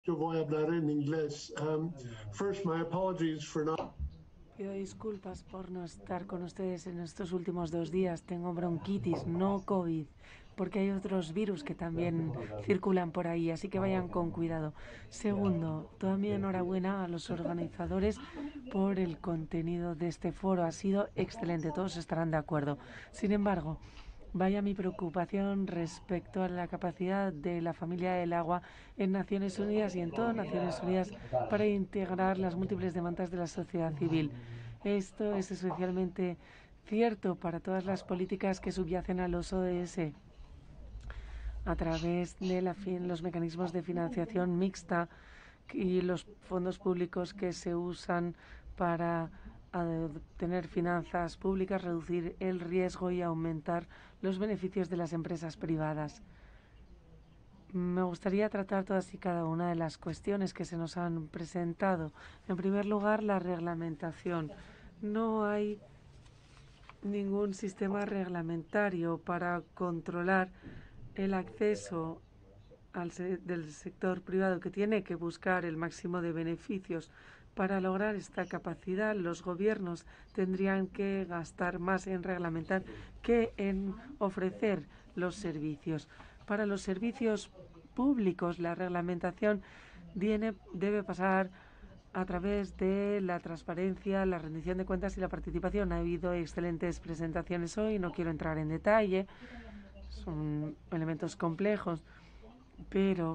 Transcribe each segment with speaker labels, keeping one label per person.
Speaker 1: Yo voy a hablar en inglés. First, my apologies for not.
Speaker 2: Pido disculpas por no estar con ustedes en estos últimos 2 días. Tengo bronquitis, no COVID, porque hay otros virus que también circulan por ahí, así que vayan con cuidado. Segundo, toda mi enhorabuena a los organizadores por el contenido de este foro. Ha sido excelente, todos estarán de acuerdo. Sin embargo, vaya mi preocupación respecto a la capacidad de la familia del agua en Naciones Unidas y en todas Naciones Unidas para integrar las múltiples demandas de la sociedad civil. Esto es especialmente cierto para todas las políticas que subyacen a los ODS a través de los mecanismos de financiación mixta y los fondos públicos que se usan para tener finanzas públicas, reducir el riesgo y aumentar los beneficios de las empresas privadas. Me gustaría tratar todas y cada una de las cuestiones que se nos han presentado. En primer lugar, la reglamentación. No hay ningún sistema reglamentario para controlar el acceso del sector privado, que tiene que buscar el máximo de beneficios. Para lograr esta capacidad, los gobiernos tendrían que gastar más en reglamentar que en ofrecer los servicios. Para los servicios públicos, la reglamentación debe pasar a través de la transparencia, la rendición de cuentas y la participación. Ha habido excelentes presentaciones hoy, no quiero entrar en detalle, son elementos complejos, pero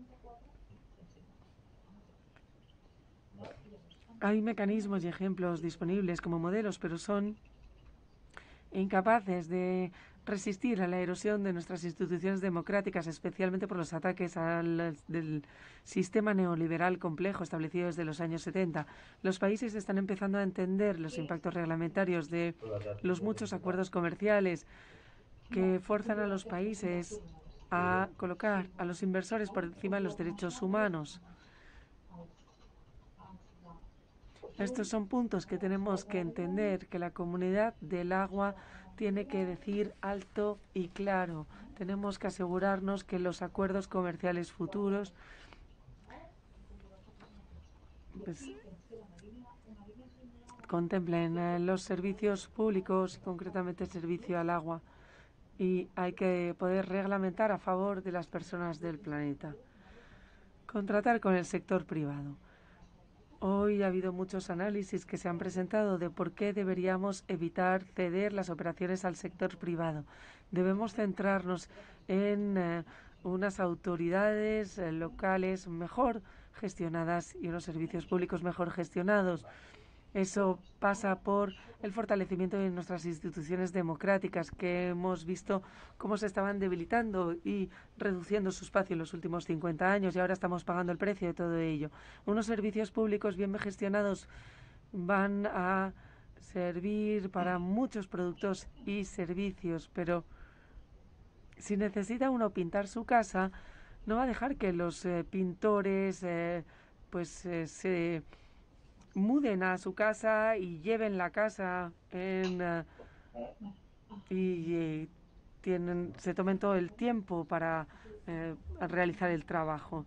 Speaker 2: hay mecanismos y ejemplos disponibles como modelos, pero son incapaces de resistir a la erosión de nuestras instituciones democráticas, especialmente por los ataques del sistema neoliberal complejo establecido desde los años 70. Los países están empezando a entender los impactos reglamentarios de los muchos acuerdos comerciales que forzan a los países a colocar a los inversores por encima de los derechos humanos. Estos son puntos que tenemos que entender, que la comunidad del agua tiene que decir alto y claro. Tenemos que asegurarnos que los acuerdos comerciales futuros pues, contemplen los servicios públicos y concretamente el servicio al agua. Y hay que poder reglamentar a favor de las personas del planeta. Contratar con el sector privado. Hoy ha habido muchos análisis que se han presentado de por qué deberíamos evitar ceder las operaciones al sector privado. Debemos centrarnos en unas autoridades locales mejor gestionadas y unos servicios públicos mejor gestionados. Eso pasa por el fortalecimiento de nuestras instituciones democráticas, que hemos visto cómo se estaban debilitando y reduciendo su espacio en los últimos 50 años y ahora estamos pagando el precio de todo ello. Unos servicios públicos bien gestionados van a servir para muchos productos y servicios, pero si necesita uno pintar su casa, no va a dejar que los pintores se muden a su casa y lleven la casa y se tomen todo el tiempo para realizar el trabajo.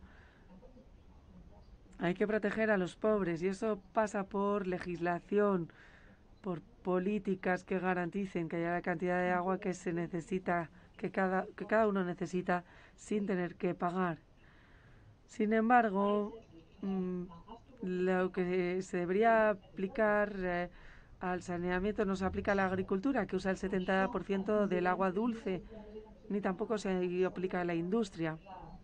Speaker 2: Hay que proteger a los pobres y eso pasa por legislación, por políticas que garanticen que haya la cantidad de agua que se necesita, que cada uno necesita sin tener que pagar. Sin embargo, lo que se debería aplicar al saneamiento no se aplica a la agricultura, que usa el 70% del agua dulce, ni tampoco se aplica a la industria.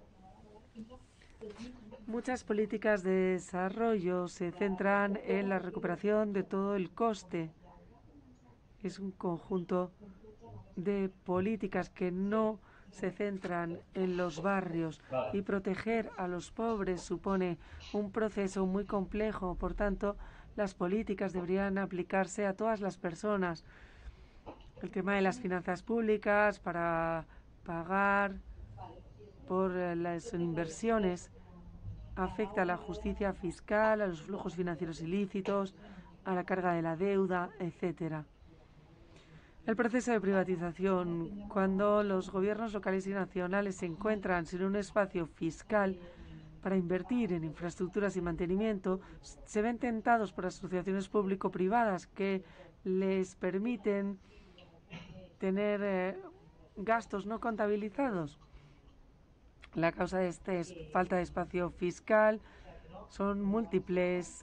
Speaker 2: Muchas políticas de desarrollo se centran en la recuperación de todo el coste. Es un conjunto de políticas que no se centran en los barrios, y proteger a los pobres supone un proceso muy complejo. Por tanto, las políticas deberían aplicarse a todas las personas. El tema de las finanzas públicas para pagar por las inversiones afecta a la justicia fiscal, a los flujos financieros ilícitos, a la carga de la deuda, etcétera. El proceso de privatización, cuando los gobiernos locales y nacionales se encuentran sin un espacio fiscal para invertir en infraestructuras y mantenimiento, se ven tentados por asociaciones público-privadas que les permiten tener gastos no contabilizados. La causa de esta es falta de espacio fiscal, son múltiples.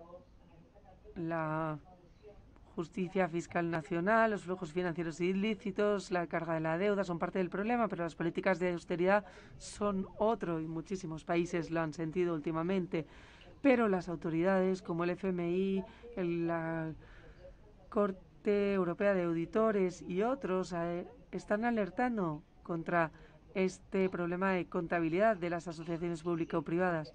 Speaker 2: La justicia fiscal nacional, los flujos financieros ilícitos, la carga de la deuda son parte del problema, pero las políticas de austeridad son otro y muchísimos países lo han sentido últimamente. Pero las autoridades como el FMI, la Corte Europea de Auditores y otros están alertando contra este problema de contabilidad de las asociaciones público-privadas.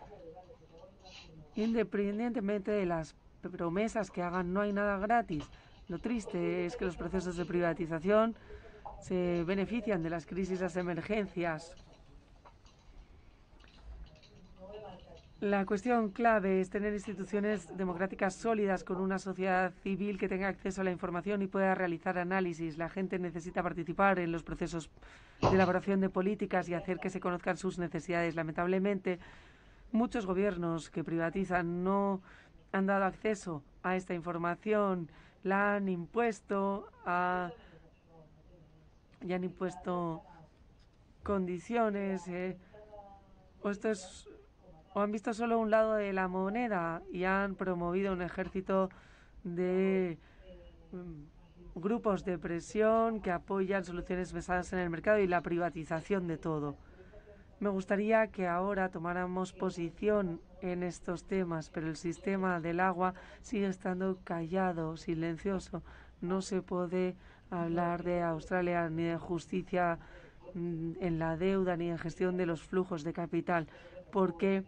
Speaker 2: Independientemente de las promesas que hagan, no hay nada gratis. Lo triste es que los procesos de privatización se benefician de las crisis, las emergencias. La cuestión clave es tener instituciones democráticas sólidas con una sociedad civil que tenga acceso a la información y pueda realizar análisis. La gente necesita participar en los procesos de elaboración de políticas y hacer que se conozcan sus necesidades. Lamentablemente, muchos gobiernos que privatizan no han dado acceso a esta información, la han impuesto y han impuesto condiciones, o han visto solo un lado de la moneda y han promovido un ejército de grupos de presión que apoyan soluciones basadas en el mercado y la privatización de todo. Me gustaría que ahora tomáramos posición en estos temas, pero el sistema del agua sigue estando callado, silencioso. No se puede hablar de Australia ni de justicia en la deuda ni en gestión de los flujos de capital, porque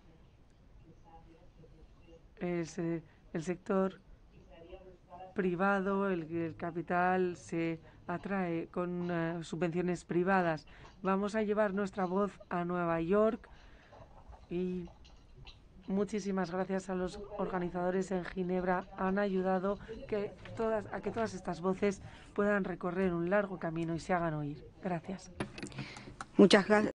Speaker 2: es el sector privado, el capital se atrae con subvenciones privadas. Vamos a llevar nuestra voz a Nueva York y muchísimas gracias a los organizadores en Ginebra. Han ayudado a que todas estas voces puedan recorrer un largo camino y se hagan oír. Gracias.
Speaker 3: Muchas gracias.